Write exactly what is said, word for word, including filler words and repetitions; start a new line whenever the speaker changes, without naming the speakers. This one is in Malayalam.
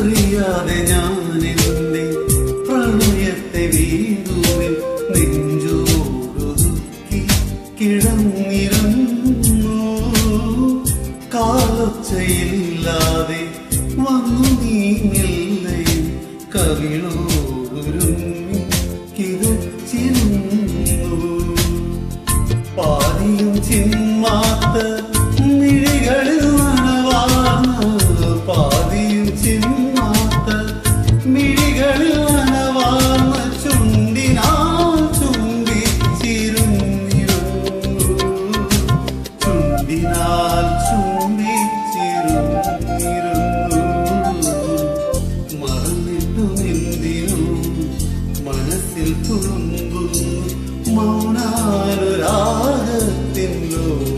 അറിയാതെ ഞാൻ എന്റെ പ്രണയത്തെ വീണ്ടുവിൽ നെഞ്ചോടൊതുക്കി കിടന്നിരുന്നു. കാലൊച്ചയില്ലാതെ വന്നു നീ മെല്ലയും കവിളോടൊരുങ്ങി കിതച്ചിരുന്നു. പാതിയും ചിന്മാത്ത മിഴികളിൽ നനവാർന്ന പാതിയും ചിന്മാത്ത മിഴികളിൽ നനവാർന്ന ചുണ്ടിനാൽ ചുംബിച്ചിരുന്നിരുന്നു. ചുണ്ടിനാൽ ചുംബിച്ചിരുന്നിരുന്നു. മറന്നിട്ടും എന്തിനു മനസ്സിൽ തുളുമ്പുന്നു മൗനാനുരാഗത്തിൻ